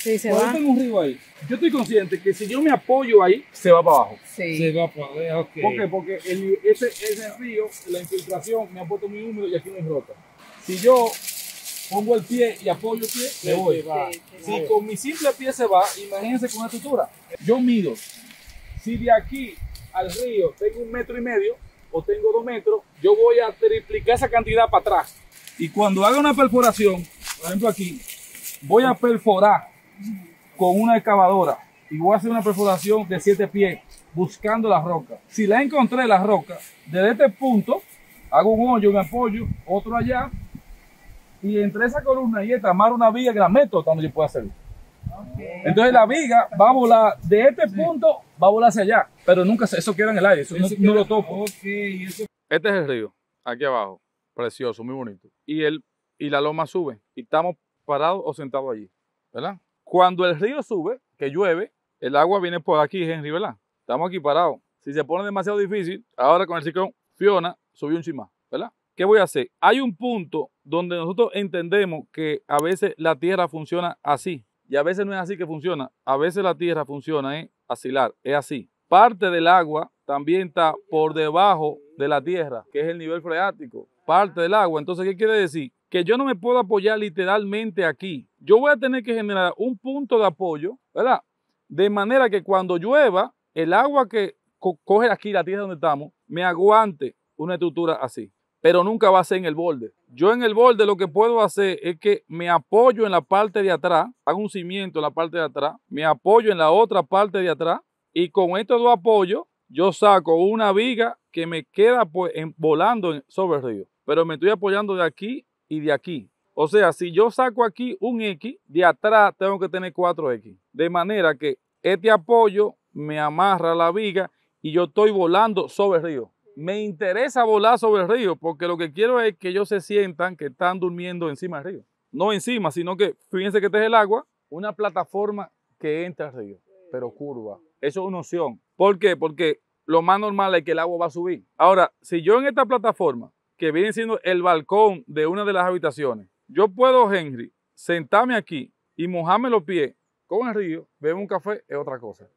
Sí, se Cuando va. yo tengo un río ahí, yo estoy consciente que si yo me apoyo ahí, se va para abajo. Sí. Se va para ver, ok. ¿Por qué? Porque ese río, la infiltración me ha puesto muy húmedo y aquí no hay rota. Si yo pongo el pie y apoyo el pie, me voy. Si con mi simple pie se va, imagínense con una estructura. Yo mido. Si de aquí al río tengo 1,5 metros o tengo 2 metros, yo voy a triplicar esa cantidad para atrás. Y cuando haga una perforación, por ejemplo aquí, voy a perforar con una excavadora y voy a hacer una perforación de 7 pies buscando la roca. Si la encontré la roca, desde este punto hago un hoyo, un apoyo, otro allá, y entre esa columna y esta amarro una viga que la meto donde yo pueda hacerlo. Entonces la viga va a volar de este punto, va a volar hacia allá, pero nunca eso queda en el aire, eso no lo toco. Okay, eso... Este es el río, aquí abajo, precioso, muy bonito. Y la loma sube, y estamos parados o sentados allí, ¿verdad? Cuando el río sube, que llueve, el agua viene por aquí, Henry, ¿verdad? Estamos aquí parados. Si se pone demasiado difícil, ahora con el ciclón Fiona, subió un chin más, ¿verdad? ¿Qué voy a hacer? Hay un punto donde nosotros entendemos que a veces la tierra funciona así, y a veces no es así que funciona. A veces la tierra funciona asilar, es así. Parte del agua también está por debajo de la tierra, que es el nivel freático. Parte del agua. Entonces, ¿qué quiere decir? Que yo no me puedo apoyar literalmente aquí. Yo voy a tener que generar un punto de apoyo, ¿verdad? De manera que cuando llueva, el agua que coge aquí la tierra donde estamos, me aguante una estructura así. Pero nunca va a ser en el borde. Yo en el borde lo que puedo hacer es que me apoyo en la parte de atrás, hago un cimiento en la parte de atrás, me apoyo en la otra parte de atrás y con estos dos apoyos yo saco una viga que me queda pues, volando sobre el río. Pero me estoy apoyando de aquí y de aquí. O sea, si yo saco aquí un X, de atrás tengo que tener 4X. De manera que este apoyo me amarra la viga y yo estoy volando sobre el río. Me interesa volar sobre el río porque lo que quiero es que ellos se sientan que están durmiendo encima del río. No encima, sino que fíjense que este es el agua, una plataforma que entra al río, pero curva. Eso es una opción. ¿Por qué? Porque lo más normal es que el agua va a subir. Ahora, si yo en esta plataforma, que viene siendo el balcón de una de las habitaciones, yo puedo, Henry, sentarme aquí y mojarme los pies con el río, beber un café, es otra cosa.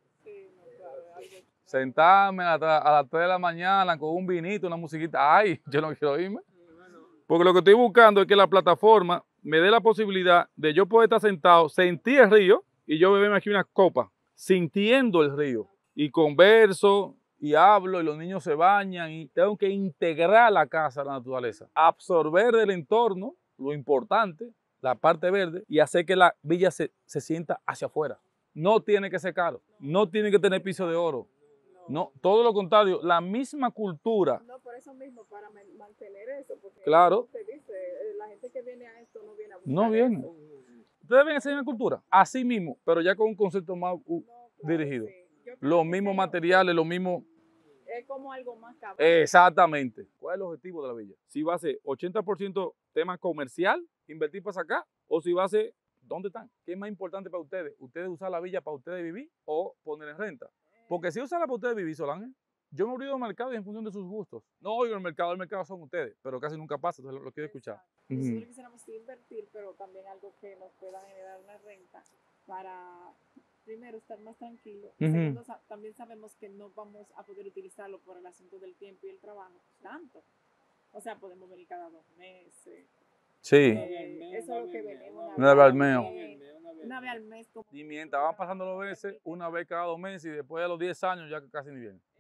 Sentarme a las 3 de la mañana con un vinito, una musiquita. Ay, yo no quiero irme. Porque lo que estoy buscando es que la plataforma me dé la posibilidad de yo poder estar sentado, sentir el río y yo beberme aquí una copa, sintiendo el río. Y converso y hablo y los niños se bañan y tengo que integrar la casa a la naturaleza. Absorber del entorno, lo importante, la parte verde y hacer que la villa se sienta hacia afuera. No tiene que ser caro, no tiene que tener piso de oro. No, todo lo contrario, la misma cultura. No, por eso mismo, para mantener eso, porque claro, usted dice, la gente que viene a esto no viene a buscar no viene. eso. Ustedes ven esa misma cultura, así mismo, pero ya con un concepto más dirigido. Sí. Los mismos materiales, los mismos... Es como algo más cabrón. Exactamente. ¿Cuál es el objetivo de la villa? Si va a ser 80% tema comercial, invertir para sacar, o si va a ser, ¿dónde están? ¿Qué es más importante para ustedes? ¿Ustedes usar la villa para ustedes vivir o poner en renta? Porque si usarla para ustedes vivir, Solange, yo me abrido el mercado y en función de sus gustos. No oigo el mercado son ustedes, pero casi nunca pasa, entonces lo quiero escuchar. Nosotros quisiéramos invertir, pero también algo que nos pueda generar una renta para, primero, estar más tranquilos. Segundo, también sabemos que no vamos a poder utilizarlo por el asunto del tiempo y el trabajo tanto. O sea, podemos venir cada 2 meses. Sí. Eso es lo que venimos. Una vez al mes. Una vez al mes. Y mientras van pasando los meses, una vez cada 2 meses, y después de los 10 años ya casi ni viene.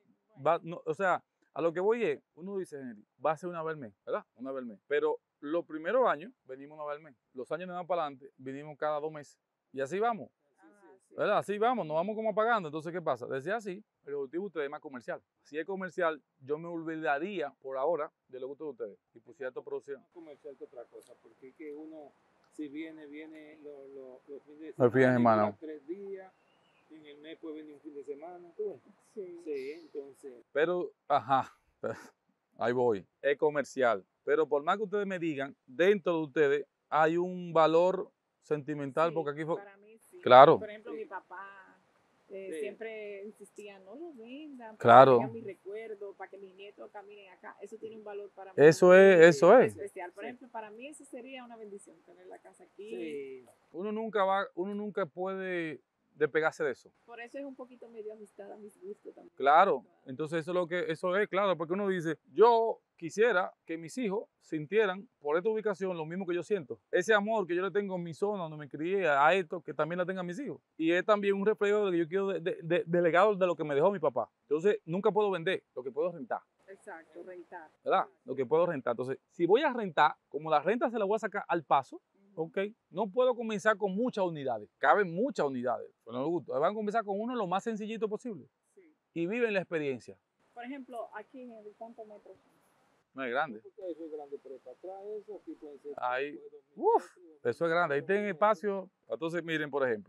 O sea, a lo que voy es, uno dice, Henry, va a ser una vez al mes, ¿verdad? Una vez al mes. Pero los primeros años venimos una vez al mes. Los años de más para adelante vinimos cada 2 meses. Y así vamos. ¿Verdad? Así vamos, nos vamos como apagando. Entonces, ¿qué pasa? Decía así, el objetivo de ustedes es más comercial. Si es comercial, yo me olvidaría por ahora de lo que gusta de ustedes y pusiera esta producción. Más comercial que otra cosa, porque es que uno, si viene los fines de semana. Los fines de semana. 3 días, en el mes puede venir un fin de semana. ¿Tú? Sí, entonces. Pero, ahí voy. Es comercial. Pero por más que ustedes me digan, dentro de ustedes hay un valor sentimental, porque aquí fue... Para mí, sí. Claro. Por ejemplo, mi papá Siempre insistían, no lo vendan, claro, para que tengan mi recuerdo, para que mis nietos caminen acá. Eso tiene un valor para mí. Eso es. Especial. Por ejemplo, para mí eso sería una bendición, tener la casa aquí. Sí. Uno nunca puede despegarse de eso. Por eso es un poquito medio ajustada a mis gustos también. Claro, entonces eso es, claro, porque uno dice, yo quisiera que mis hijos sintieran por esta ubicación lo mismo que yo siento. Ese amor que yo le tengo en mi zona donde me crié, a esto, que también la tengan mis hijos. Y es también un reflejo de lo que yo quiero de legado de lo que me dejó mi papá. Entonces, nunca puedo vender, lo que puedo rentar. Exacto, rentar. ¿Verdad? Lo que puedo rentar. Entonces, si voy a rentar, como la renta se la voy a sacar al paso, ok, no puedo comenzar con muchas unidades. Caben muchas unidades. Pero no me gusta. Van a comenzar con uno lo más sencillito posible. Sí. Y viven la experiencia. Por ejemplo, aquí en el ¿cuántos metros? No es grande. Eso es grande, pero para atrás eso aquí puede ser. Ahí, eso es grande. Ahí tienen espacio. Entonces, miren, por ejemplo,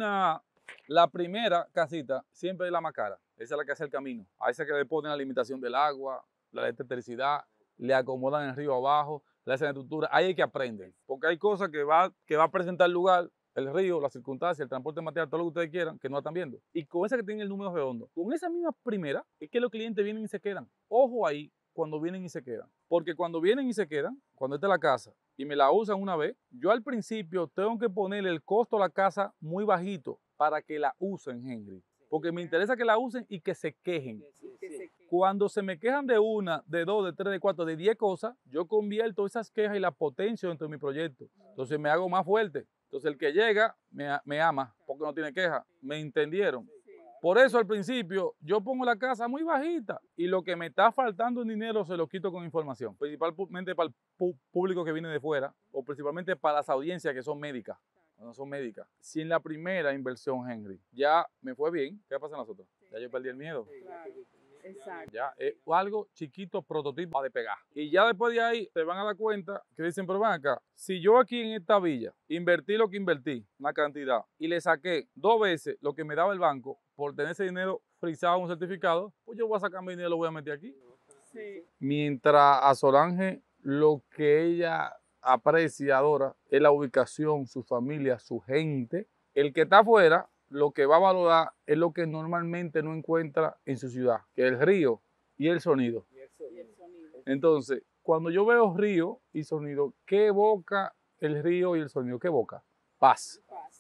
la primera casita siempre es la más cara. Esa es la que hace el camino. A esa que le ponen la limitación del agua, la electricidad, le acomodan el río abajo, le hacen la estructura. Ahí hay que aprender. Porque hay cosas que va a presentar el lugar, el río, las circunstancias, el transporte material, todo lo que ustedes quieran, que no están viendo. Y con esa que tiene el número redondo, con esa misma primera, es que los clientes vienen y se quedan. Ojo ahí cuando vienen y se quedan. Porque cuando vienen y se quedan, cuando esta es la casa y me la usan una vez, yo al principio tengo que ponerle el costo a la casa muy bajito para que la usen, Henry. Porque me interesa que la usen y que se quejen. Cuando se me quejan de una, de dos, de tres, de cuatro, de 10 cosas, yo convierto esas quejas y las potencio dentro de mi proyecto. Entonces me hago más fuerte. Entonces el que llega me ama porque no tiene queja. ¿Me entendieron? Por eso al principio yo pongo la casa muy bajita y lo que me está faltando en dinero se lo quito con información. Principalmente para el público que viene de fuera o principalmente para las audiencias que son médicas. No son médicas. Si en la primera inversión, Henry, ya me fue bien, ¿qué pasa en las otras? Ya yo perdí el miedo. Claro. Exacto. Ya es algo chiquito, prototipo de pegar. Y ya después de ahí se van a dar cuenta que dicen, pero van acá, si yo aquí en esta villa invertí lo que invertí, una cantidad, y le saqué 2 veces lo que me daba el banco por tener ese dinero frisado en un certificado, pues yo voy a sacar mi dinero y lo voy a meter aquí. Sí. Mientras a Solange lo que ella aprecia, adora, es la ubicación, su familia, su gente. El que está afuera, lo que va a valorar es lo que normalmente no encuentra en su ciudad, que es el río y el sonido. Entonces, cuando yo veo río y sonido, ¿qué evoca el río y el sonido? ¿Qué evoca? Paz.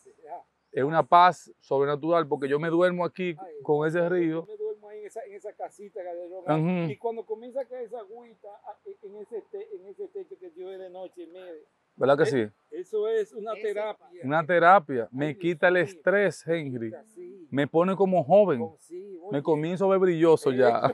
Es una paz sobrenatural porque yo me duermo aquí con ese río. Yo me duermo ahí en esa casita y cuando comienza a caer esa agüita en ese techo que yo de noche, mire. ¿Verdad que sí? Eso es una terapia. Una terapia. Me quita el estrés, Henry. Me pone como joven. Me comienzo a ver brilloso ya.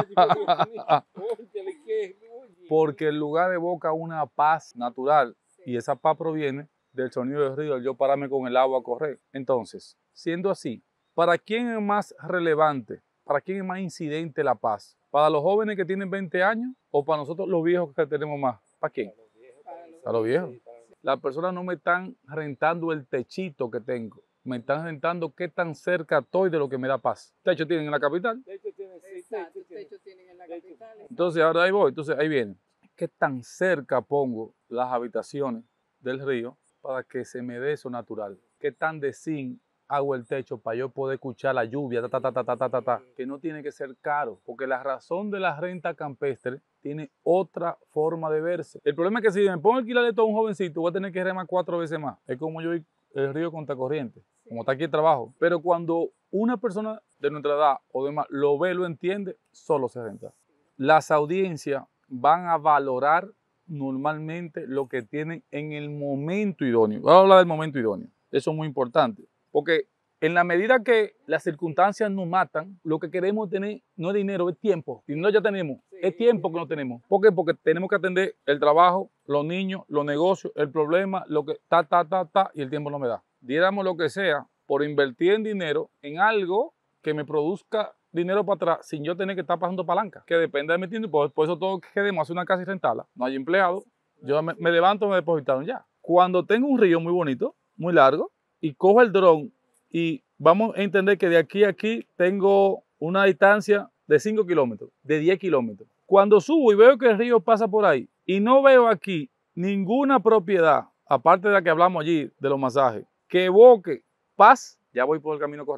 Porque el lugar evoca una paz natural y esa paz proviene del sonido del río, yo pararme con el agua a correr. Entonces, siendo así, ¿para quién es más relevante? ¿Para quién es más incidente la paz? ¿Para los jóvenes que tienen 20 años o para nosotros los viejos que tenemos más? ¿Para quién? Para los viejos. Las personas no me están rentando el techito que tengo, me están rentando qué tan cerca estoy de lo que me da paz. ¿Techo tienen en la capital? Exacto, techo tienen en la capital. Entonces, ahora ahí voy. Entonces, ahí viene. ¿Qué tan cerca pongo las habitaciones del río para que se me dé eso natural? ¿Qué tan de zinc hago el techo para yo poder escuchar la lluvia? Que no tiene que ser caro, porque la razón de la renta campestre tiene otra forma de verse. El problema es que si me pongo a alquilar esto a un jovencito, voy a tener que remar 4 veces más. Es como yo ir el río contra corriente, como está aquí el trabajo. Pero cuando una persona de nuestra edad o demás lo ve, lo entiende, solo se renta. Las audiencias van a valorar normalmente lo que tienen en el momento idóneo. Voy a hablar del momento idóneo. Eso es muy importante. Porque en la medida que las circunstancias nos matan, lo que queremos tener no es dinero, es tiempo. Dinero ya tenemos, es tiempo que no tenemos. ¿Por qué? Porque tenemos que atender el trabajo, los niños, los negocios, el problema, lo que y el tiempo no me da. Diéramos lo que sea por invertir en dinero en algo que me produzca dinero para atrás sin yo tener que estar pasando palanca, que depende de mi tiempo. Por eso todo que queremos hacer una casa y rentarla. No hay empleados. Yo me levanto, me depositaron ya. Cuando tengo un río muy bonito, muy largo, y cojo el dron y vamos a entender que de aquí a aquí tengo una distancia de 5 kilómetros, de 10 kilómetros. Cuando subo y veo que el río pasa por ahí y no veo aquí ninguna propiedad, aparte de la que hablamos allí, de los masajes, que evoque paz, ya voy por el camino correcto.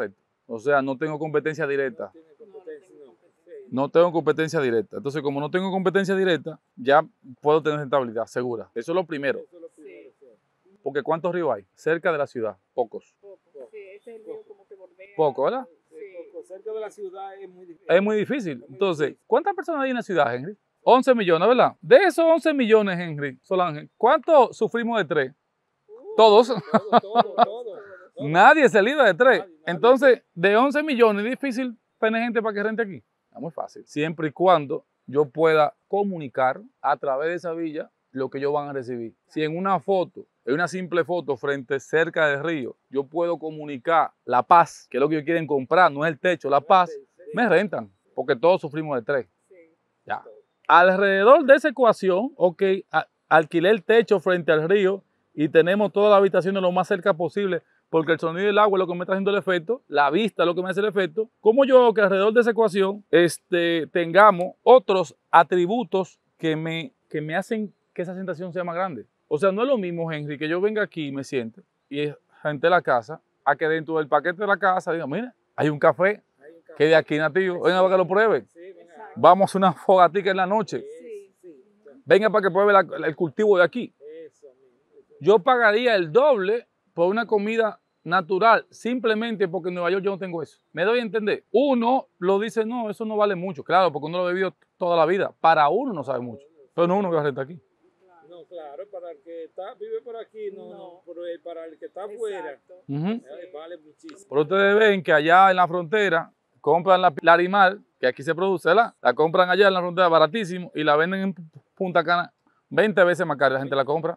O sea, no tengo competencia directa. Tiene competencia, no. Sí. No tengo competencia directa. Entonces, como no tengo competencia directa, ya puedo tener rentabilidad segura. Eso es lo primero. Eso es lo primero, sí. Porque ¿cuántos ríos hay? Cerca de la ciudad. Pocos. Poco. Sí, ese es el río como que bordea. Poco, ¿verdad? Sí. Poco. Cerca de la ciudad es muy difícil. Es muy difícil. Entonces, ¿cuántas personas hay en la ciudad, Henry? 11 millones, ¿verdad? De esos 11 millones, Henry, Solange, ¿cuántos sufrimos de 3? Todos. Todo. Nadie se libra de 3. Nadie. Entonces, de 11 millones, es difícil tener gente para que rente aquí. Es muy fácil. Siempre y cuando yo pueda comunicar a través de esa villa lo que ellos van a recibir. Si en una foto, en una simple foto cerca del río, yo puedo comunicar la paz, que es lo que ellos quieren comprar, no es el techo, la paz, me rentan, porque todos sufrimos de 3. Sí. Ya. Alrededor de esa ecuación, ok, alquilé el techo frente al río y tenemos todas las habitaciones lo más cerca posible, porque el sonido del agua es lo que me está haciendo el efecto, la vista es lo que me hace el efecto. ¿Cómo yo hago que alrededor de esa ecuación tengamos otros atributos que me hacen que esa sensación sea más grande? O sea, no es lo mismo, Henry, que yo venga aquí y me siente y renté la casa, a que dentro del paquete de la casa diga, mira, hay un café que de aquí nativo, venga para que lo pruebe. Vamos a hacer una fogatica en la noche. Venga para que pruebe el cultivo de aquí. Yo pagaría el doble por una comida natural, simplemente porque en Nueva York yo no tengo eso. ¿Me doy a entender? Uno lo dice, no, eso no vale mucho. Claro, porque uno lo ha vivido toda la vida. Para uno no sabe mucho. Pero no uno que va a rentar aquí. No, claro, para el que vive por aquí, no. Pero para el que está afuera, vale muchísimo. Pero ustedes ven que allá en la frontera compran la Larimar, que aquí se produce, ¿verdad? La compran allá en la frontera baratísimo y la venden en Punta Cana 20 veces más cara. La gente la compra.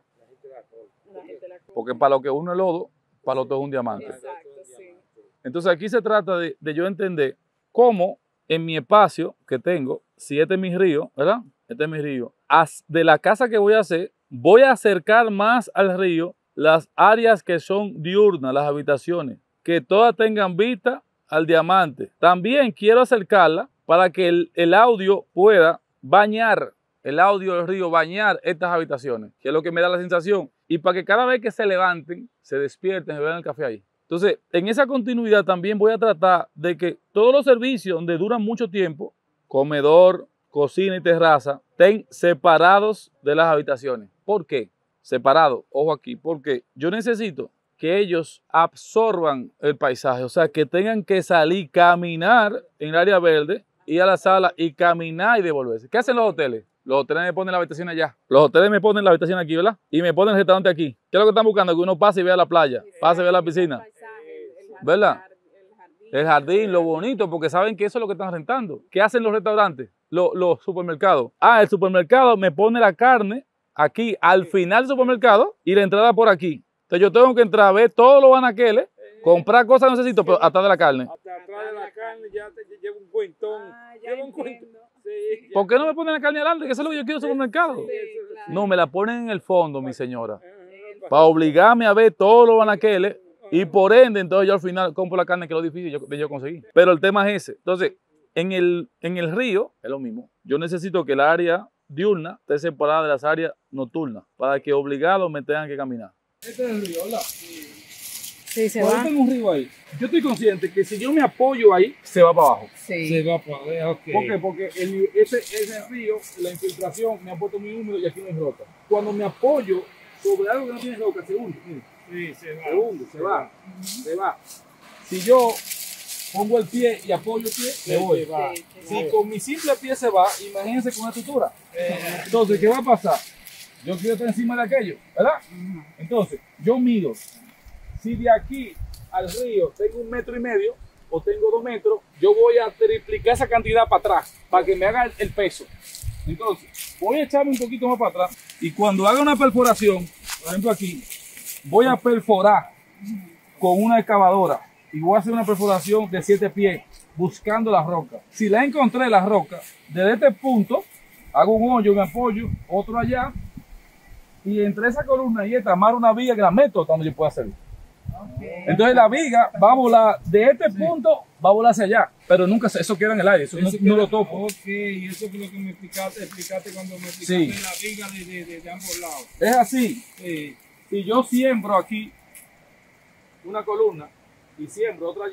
Porque para lo que uno es lodo, para lo otro es un diamante. Exacto, sí. Entonces aquí se trata de yo entender cómo en mi espacio que tengo, si este es mi río, ¿verdad? Este es mi río. De la casa que voy a hacer, voy a acercar más al río las áreas que son diurnas, las habitaciones, que todas tengan vista al diamante. También quiero acercarla para que el audio pueda bañar, el audio del río bañar estas habitaciones, que es lo que me da la sensación. Y para que cada vez que se levanten, se despierten, se vean el café ahí. Entonces, en esa continuidad también voy a tratar de que todos los servicios donde duran mucho tiempo, comedor, cocina y terraza, estén separados de las habitaciones. ¿Por qué? Separados, ojo aquí, porque yo necesito que ellos absorban el paisaje, o sea, que tengan que salir, caminar en el área verde, ir a la sala y caminar y devolverse. ¿Qué hacen los hoteles? Los hoteles me ponen la habitación allá. Los hoteles me ponen la habitación aquí, ¿verdad? Y me ponen el restaurante aquí. ¿Qué es lo que están buscando? Que uno pase y vea la playa, pase y vea la piscina. ¿Verdad? El jardín, lo bonito, porque saben que eso es lo que están rentando. ¿Qué hacen los restaurantes? Los supermercados. El supermercado me pone la carne aquí, al final del supermercado, y la entrada por aquí. Entonces yo tengo que entrar a ver todos los anaqueles, comprar cosas que necesito, pero atrás de la carne. Hasta atrás de la carne ya te lleva un cuentón. Lleva un cuentón. Sí, ¿Por qué no me ponen la carne adelante? Que eso es lo que yo quiero en el supermercado. Sí, claro. No, me la ponen en el fondo, mi señora. Para obligarme a ver todos los anaqueles y por ende, entonces yo al final compro la carne, que es lo difícil de yo conseguir. Pero el tema es ese. Entonces, en el río es lo mismo. Yo necesito que el área diurna esté separada de las áreas nocturnas para que obligados me tengan que caminar. Este es el río, ¿verdad? Sí, se Cuando va. tengo un río ahí, yo estoy consciente que si yo me apoyo ahí, se va para abajo. Sí. Se va para allá, ok. ¿Por qué? Porque ese río, la infiltración me ha puesto muy húmedo y aquí no hay roca. Cuando me apoyo sobre algo que no tiene roca, se hunde. Sí, se va. Se hunde, se va. Si yo pongo el pie y apoyo el pie, me voy. va. Sí, Si con mi simple pie se va, imagínense con una estructura. Entonces, ¿qué va a pasar? Yo quiero estar encima de aquello, ¿verdad? Entonces, yo mido. Si de aquí al río tengo 1,5 metros o tengo 2 metros, yo voy a triplicar esa cantidad para atrás, para que me haga el peso. Entonces, voy a echarme un poquito más para atrás y cuando haga una perforación, por ejemplo aquí, voy a perforar con una excavadora y voy a hacer una perforación de 7 pies buscando la roca. Si la encontré la roca, desde este punto, hago un hoyo, me apoyo, otro allá, y entre esa columna y esta, amarro una viga que la meto hasta donde yo pueda hacerlo. Entonces la viga va a volar de este punto, va a volar hacia allá, pero nunca eso queda en el aire, eso no lo toco. Ok, eso fue lo que me explicaste cuando me explicaste Sí. la viga de ambos lados. Es así. Sí. Si yo siembro aquí una columna y siembro otra allí,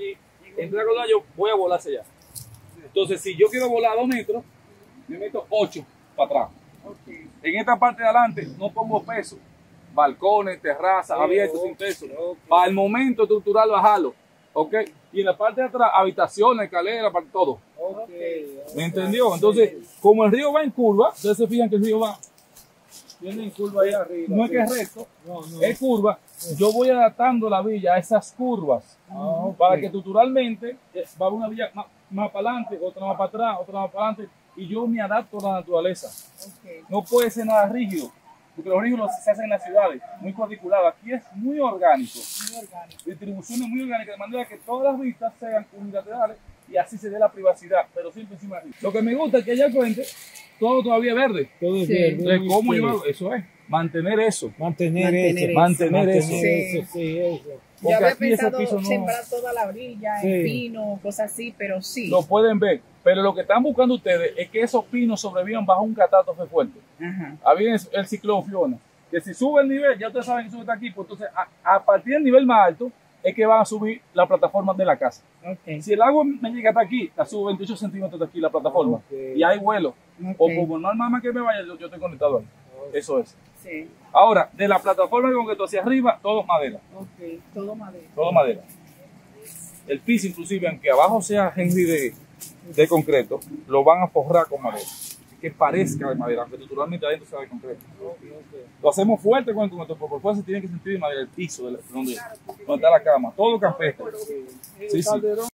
Entre con yo voy a volar hacia allá. Entonces, si yo quiero volar a 2 metros, me meto 8 para atrás. Okay. En esta parte de adelante no pongo peso. Balcones, terrazas, abiertos, sin peso. Para el momento estructural bajarlo. ¿Ok? Y en la parte de atrás, habitaciones, escaleras, para todo. ¿Me entendió? Entonces, como el río va en curva, ustedes se fijan que el río va. Viene en curva ahí arriba. No es que es recto, es curva. Yo voy adaptando la villa a esas curvas. Para que estructuralmente va a una villa más para adelante, otra más para atrás, otra más para adelante. Y yo me adapto a la naturaleza. Okay. No puede ser nada rígido. Porque los rígidos se hacen en las ciudades, muy cuadriculados. Aquí es muy orgánico. Muy orgánico. Distribución es muy orgánica, de manera que todas las vistas sean unilaterales y así se dé la privacidad, pero siempre encima de arriba. Lo que me gusta es que allá al frente todo todavía verde. Todo es Sí. verde. Entonces, ¿cómo yo hago? Eso es, mantener eso. Mantener eso. Mantener eso. Sí, eso. Yo Porque había aquí ese pensado piso no sembrar toda la orilla, Sí. en pino, cosas así, pero sí. lo pueden ver. Pero lo que están buscando ustedes es que esos pinos sobrevivan bajo un catástrofe fuerte. Ajá. Había el ciclón Fiona, que si sube el nivel, ya ustedes saben que sube hasta aquí, pues entonces a partir del nivel más alto es que van a subir la plataforma de la casa. Okay. Si el agua me llega hasta aquí, la subo 28 centímetros de aquí la plataforma, Ok. y hay vuelo, o Okay. como normal más que me vaya, yo estoy conectado ahí. Eso es. Sí. Ahora, de la plataforma de concreto hacia arriba, todo madera, Ok. Todo madera. todo madera. El piso inclusive, aunque abajo sea Henry de concreto, lo van a forrar con madera, que parezca de madera, aunque naturalmente adentro sea de concreto. Lo hacemos fuerte con el concreto, pero por fuerza se tiene que sentir de madera el piso donde está la cama, todo campestre. El Sí, sí. calderón